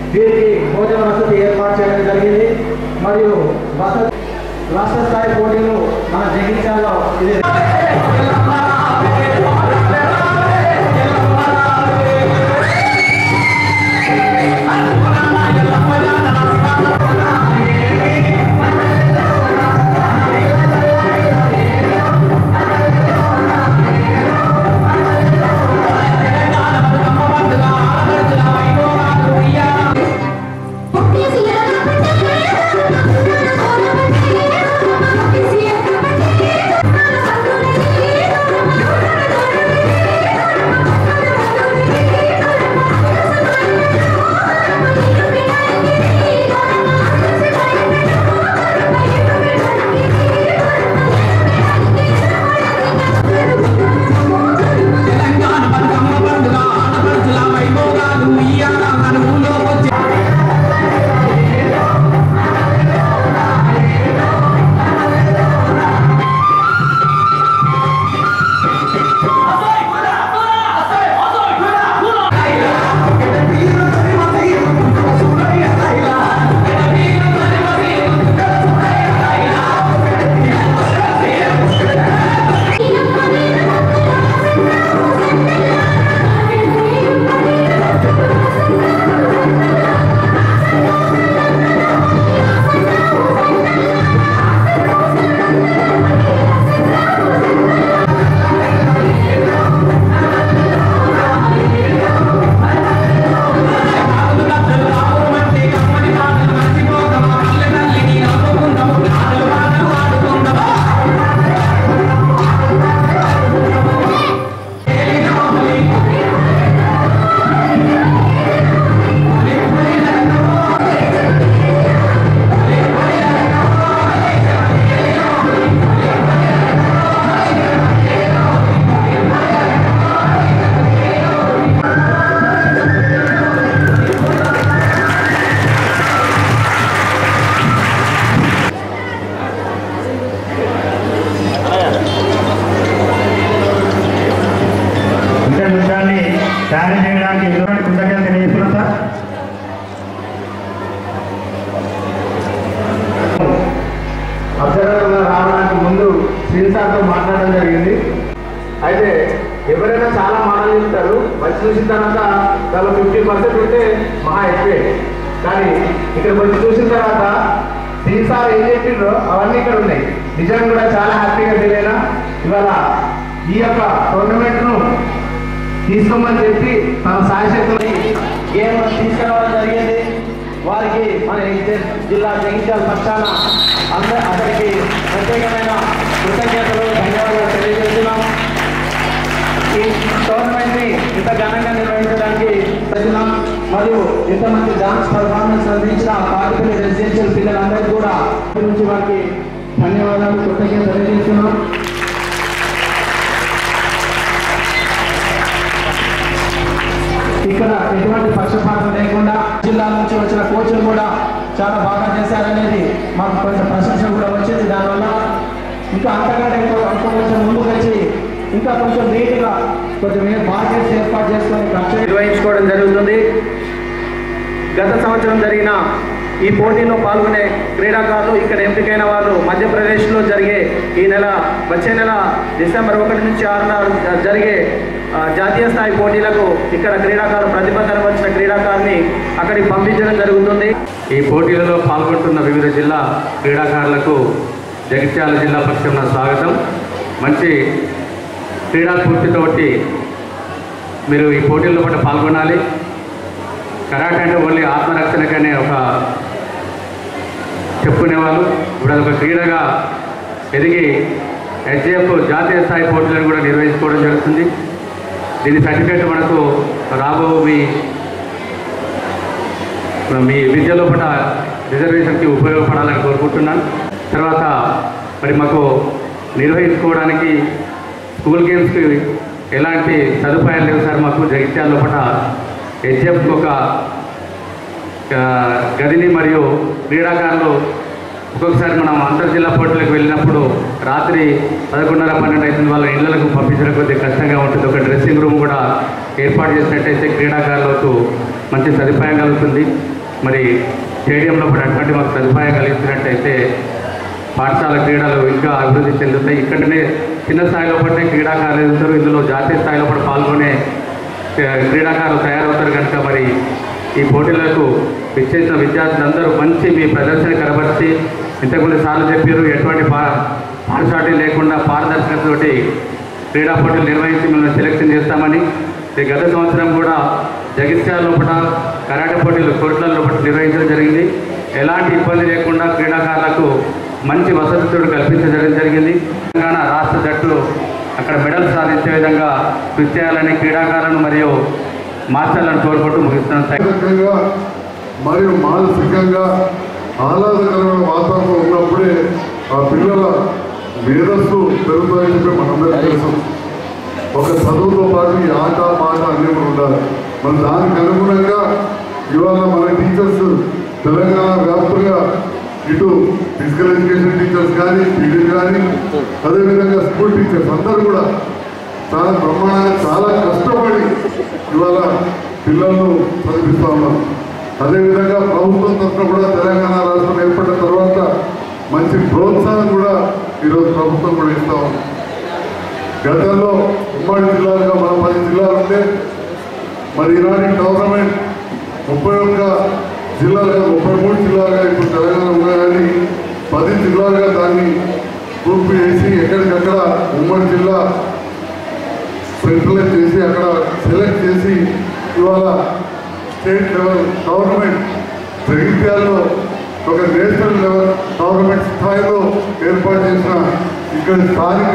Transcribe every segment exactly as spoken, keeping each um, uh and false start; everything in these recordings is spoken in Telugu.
వీరికి భోజన వసతి ఏర్పాటు చేయడం జరిగింది. మరియు వసతి రాష్ట్ర స్థాయి పోటీలు మన జగిత్యాలలో ఇది తయారు చేయడానికి ఎటువంటి కృతజ్ఞత తెలియజేస్తున్నాం సార్. అబ్జర్వర్గా రావడానికి ముందు శ్రీన్ సార్తో మాట్లాడడం జరిగింది. అయితే ఎవరైనా చాలా మాటలు చెప్తారు, వచ్చి చూసిన తర్వాత దానిలో ఫిఫ్టీ పర్సెంట్ ఉంటే మహా ఎక్కువే. కానీ ఇక్కడ వచ్చి చూసిన తర్వాత శ్రీన్ సార్ ఏం చెప్పిండ్రో అవన్నీ ఇక్కడ ఉన్నాయి. నిజంగా కూడా చాలా హ్యాపీగా ఫీల్ అయినా ఇవాళ ఈ యొక్క టోర్నమెంట్ను తీసుకోమని చెప్పి తన సాయశక్తులని గేమ్ తీసుకురావడం జరిగింది. వారికి మన జిల్లా జగిత్యాల పక్షాన అందరూ అతనికి ప్రత్యేకమైన కృతజ్ఞతలు ధన్యవాదాలు తెలియజేస్తున్నాం. ఈ టోర్నమెంట్ని ఇంత ఘనంగా నిర్వహించడానికి ప్రజలం మరియు ఇంతమంది డాన్స్ పర్ఫార్మెన్స్ అందించిన కాకిపల్లి రెసిడెన్షియల్ పిల్లలందరికీ కూడా నుంచి వారికి ధన్యవాదాలు కృతజ్ఞతలు తెలియజేస్తున్నాం. ఇక్కడ ఎటువంటి పక్షపాతం లేకుండా జిల్లా నుంచి వచ్చిన కోచ్లు కూడా చాలా బాగా చేశారనేది మాకు కొంచెం ప్రశంస కూడా వచ్చింది. దానివల్ల ఇంకా అంతకంటే ఎక్కువ కొంచెం ముందుకు వచ్చి ఇంకా కొంచెం నీట్గా కొంచెం మార్కెట్స్ ఏర్పాటు చేసుకొని ఖర్చు నిర్వహించుకోవడం జరుగుతుంది. గత సంవత్సరం జరిగిన ఈ పోటీలో పాల్గొనే క్రీడాకారులు ఇక్కడ ఎంపికైన వారు మధ్యప్రదేశ్లో జరిగే ఈ నెల వచ్చే నెల డిసెంబర్ ఒకటి నుంచి ఆరున జరిగే జాతీయ స్థాయి పోటీలకు ఇక్కడ క్రీడాకారులు ప్రతిభ వచ్చిన క్రీడాకారుని అక్కడికి పంపించడం జరుగుతుంది. ఈ పోటీలలో పాల్గొంటున్న వివిధ జిల్లా క్రీడాకారులకు జగిత్యాల జిల్లా పక్షాన స్వాగతం. మంచి క్రీడా స్ఫూర్తితోటి మీరు ఈ పోటీల్లో కూడా పాల్గొనాలి. కరాటే అంటే ఓన్లీ ఆత్మరక్షణకనే ఒక చెప్పుకునేవాళ్ళు. ఇప్పుడు అదొక క్రీడగా ఎదిగి హెచ్ఎఫ్ జాతీయ స్థాయి పోటీలను కూడా నిర్వహించుకోవడం జరుగుతుంది. దీని సర్టిఫికేట్ మనకు రాబో మీ మీ విద్యలో కూడా రిజర్వేషన్కి ఉపయోగపడాలని కోరుకుంటున్నాను. తర్వాత మరి మాకు నిర్వహించుకోవడానికి స్కూల్ గేమ్స్కి ఎలాంటి సదుపాయాలు లేవు సార్. మాకు జగిత్యాల లోపల హెచ్ఎఫ్కి ఒక గదిని మరియు క్రీడాకారులు ఒక్కొక్కసారి మనం అంతర్జిల్లా పోటీలకు వెళ్ళినప్పుడు రాత్రి పదకొండున్నర పన్నెండు అవుతుంది, వాళ్ళ ఇళ్లకు పంపించడం కొద్దిగా కష్టంగా ఉంటుంది. ఒక డ్రెస్సింగ్ రూమ్ కూడా ఏర్పాటు చేసినట్టయితే క్రీడాకారులకు మంచి సదుపాయం కలుగుతుంది. మరి స్టేడియంలో కూడా అటువంటి మాకు సదుపాయం కలిగించినట్టయితే పాఠశాల క్రీడలు ఇంకా అభివృద్ధి చెందుతాయి. ఇక్కడనే చిన్న స్థాయిలో పట్టే క్రీడాకారులు ఉంటారు, ఇందులో జాతీయ స్థాయిలో కూడా పాల్గొనే క్రీడాకారులు తయారవుతారు కనుక మరి ఈ పోటీలకు విచ్చేసిన విద్యార్థులందరూ మంచి మీ ప్రదర్శన కనబరిచి ఇంతకుముందు సార్లు చెప్పారు ఎటువంటి పా పాఠశాల లేకుండా పారదర్శకతతోటి క్రీడా పోటీలు నిర్వహించి మిమ్మల్ని సెలెక్షన్ చేస్తామని, గత సంవత్సరం కూడా జగిత్యాల లోపల కరాటే పోటీలు కోట్ల లోపల నిర్వహించడం జరిగింది. ఎలాంటి ఇబ్బంది లేకుండా క్రీడాకారులకు మంచి వసతులు కల్పించడం జరిగింది. తెలంగాణ రాష్ట్ర జట్టు అక్కడ మెడల్ సాధించే విధంగా కృషి చేయాలని క్రీడాకారులను మరియు మాస్టర్లను కోరుకుంటూ ముగిస్తున్నాను. మరియు మానసికంగా ఆహ్లాదకరమైన వాతావరణం ఉన్నప్పుడే ఆ పిల్లల మేధస్సు పెరుగుతాయని చెప్పి మనందరికీ తెలుసు. ఒక చదువుతో పాటు ఈ ఆట పాట అన్నీ కూడా ఉండాలి. మరి దానికి అనుగుణంగా ఇవాళ మన టీచర్స్ తెలంగాణ వ్యాప్తంగా ఇటు ఫిజికల్ ఎడ్యుకేషన్ టీచర్స్ కానీ పీడీ కానీ అదేవిధంగా స్కూల్ టీచర్స్ అందరూ కూడా చాలా బ్రహ్మాండంగా చాలా కష్టపడి ఇవాళ పిల్లలను చదివిస్తూ ఉన్నాం. అదేవిధంగా ప్రభుత్వం తరఫున కూడా తెలంగాణ రాష్ట్రం ఏర్పడిన తర్వాత మంచి ప్రోత్సాహం కూడా ఈరోజు ప్రభుత్వం కూడా ఇస్తూ ఉంది. గతంలో ఉమ్మడి జిల్లాలుగా మన పది జిల్లాలు ఉంటే మరి ఈనాటి గవర్నమెంట్ ముప్పై ఒక్క జిల్లాలుగా ముప్పై మూడు జిల్లాలుగా ఇప్పుడు తెలంగాణ ఉన్నా కానీ పది జిల్లాలుగా దాన్ని పూర్తి చేసి ఎక్కడికక్కడ ఉమ్మడి జిల్లా సెంట్రలైజ్ చేసి అక్కడ సెలెక్ట్ చేసి ఇవాళ స్టేట్ లెవెల్ గవర్నమెంట్ జగిత్యాలలో ఒక నేషనల్ లెవెల్ గవర్నమెంట్ స్థాయిలో ఏర్పాటు చేసిన ఇక్కడ స్థానిక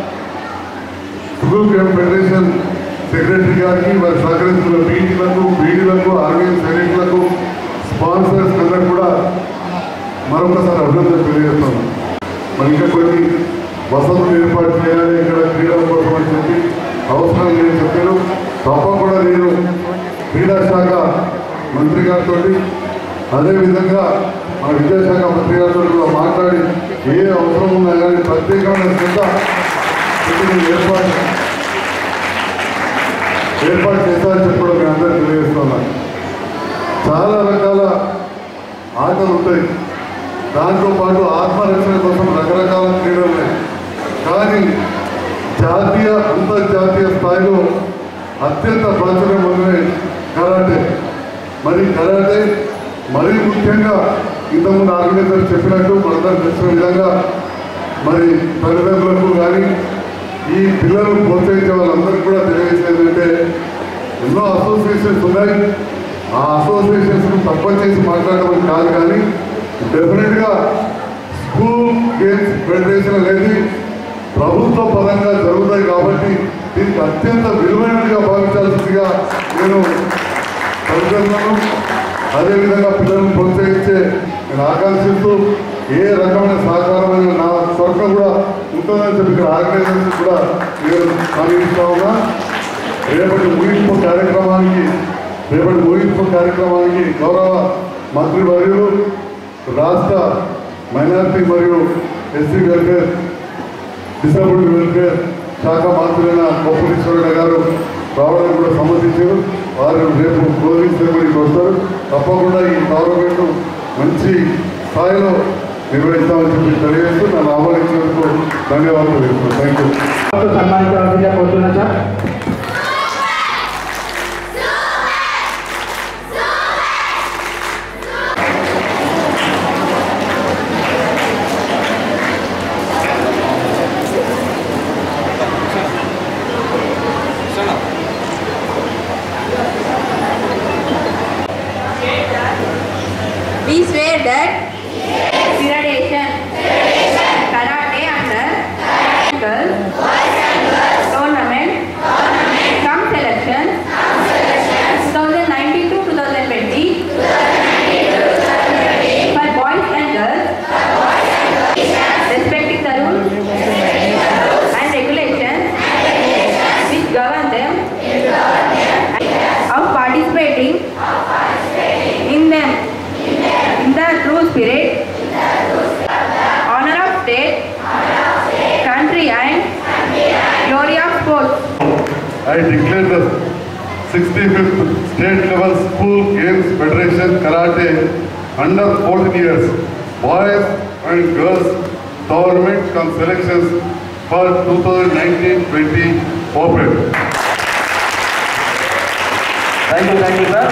స్కూల్ గేమ్ ఫెడరేషన్ సెక్రటరీ గారికి వారి సహకరిస్తున్న పీటీలకు పీడీలకు ఆర్మీ సైనికులకు స్పాన్సర్స్ అందరూ కూడా మరొకసారి అభినందన తెలియజేస్తాను. మరి ఇంకా కొన్ని వసతులు ఏర్పాటు చేయాలి ఇక్కడ క్రీడల కోసం అని చెప్పి అవసరం నేను చెప్పాను. తప్పకుండా నేను క్రీడా శాఖ మంత్రి గారితో అదేవిధంగా మన విద్యాశాఖ మంత్రి గారితో కూడా మాట్లాడి ఏ అవసరం ఉన్నా కానీ ప్రత్యేకమైన శ్రద్ధ ఏర్పాటు ఏర్పాటు చేస్తారని చెప్పడం మీ అందరూ తెలియజేస్తున్నాను. చాలా రకాల ఆటలు ఉంటాయి, దాంతోపాటు ఆత్మరక్షణ కోసం రకరకాల క్రీడలు ఉన్నాయి. కానీ జాతీయ అంతర్జాతీయ స్థాయిలో అత్యంత ప్రాచుర్యం పొందిన కరాటే. మరి కరాటే మరీ ముఖ్యంగా ఇంతకుముందు ఆర్గనైజర్ చెప్పినట్టు మనందరూ తెలిసిన విధంగా మరి తల్లిదండ్రులకు కానీ ఈ పిల్లలను ప్రోత్సహించే వాళ్ళందరికీ కూడా తెలియజేసేది అంటే ఎన్నో అసోసియేషన్స్ ఉన్నాయి. ఆ అసోసియేషన్స్ను తక్కువ చేసి మాట్లాడడం కాదు, కానీ డెఫినెట్గా స్కూల్ గేమ్స్ ఫెడరేషన్ అనేది ప్రభుత్వ పరంగా జరుగుతాయి కాబట్టి దీనికి అత్యంత విలువైనదిగా భావించాల్సిందిగా నేను తల్లిదండ్రులను అదేవిధంగా పిల్లలను ప్రోత్సహించే నేను ఆకాంక్షిస్తూ ఏ రకమైన సహకారమైన నా తరఫున కూడా ఉంటుందని చెప్పి ఇక్కడ ఆర్గనైజేషన్ కూడా నేను హామీస్తా ఉన్నా. రేపటి ముగింపు కార్యక్రమానికి రేపటి ముగింపు కార్యక్రమానికి గౌరవ మంత్రి వర్యులు రాష్ట్ర మైనారిటీ మరియు ఎస్సీ వెల్ఫేర్ డిసబుల్డ్ వెల్ఫేర్ శాఖ మంత్రులైన కొప్పలీశ్వరరావు గారు రావడానికి కూడా సమ్మతించారు. వారు రేపు క్లోజింగ్ సెరమనీకి వస్తారు. తప్పకుండా ఈ గవర్నమెంట్ మంచి స్థాయిలో నిర్వహిస్తామని చెప్పి తెలియజేస్తూ నన్ను ఆహ్వానించినందుకు ధన్యవాదాలు తెలుపుతున్నాను. Thank you. సన్మానించవలసిందిగా కోరుతున్నా sir. We swear that Federation Karate under Tournament Come Selection twenty nineteen to twenty twenty for boys and girls, respecting the rules and regulations which govern them, of participating in them in the true spirit, honor of state, country and glory of sports. I declare the sixty-fifth State Level School Games Federation Karate under fourteen years boys and girls tournament selections for twenty nineteen twenty open. Thank you, thank you, sir.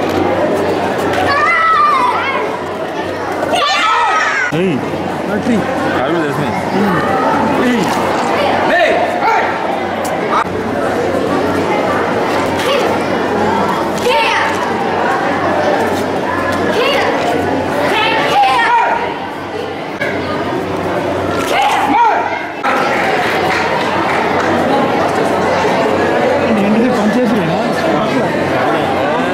Hey,